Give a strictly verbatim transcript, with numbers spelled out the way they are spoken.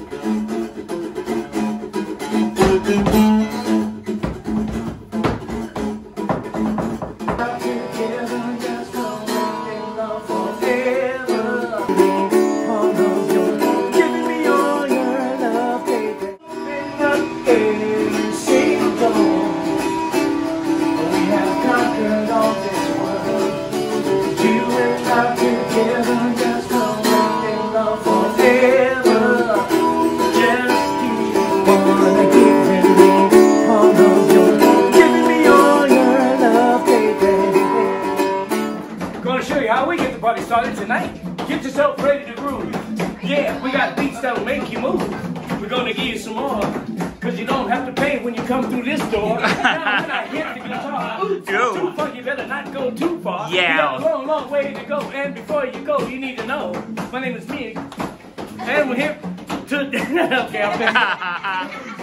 How we get the party started tonight. Get yourself ready to groove. Yeah, we got beats that'll make you move. We're gonna give you some more, cause you don't have to pay when you come through this door. Now when I hit the guitar, oops, too far, you better not go too far. Yeah. You got a long, long way to go, and before you go, you need to know. My name is Mig, and we're here to... Okay, I'm finished.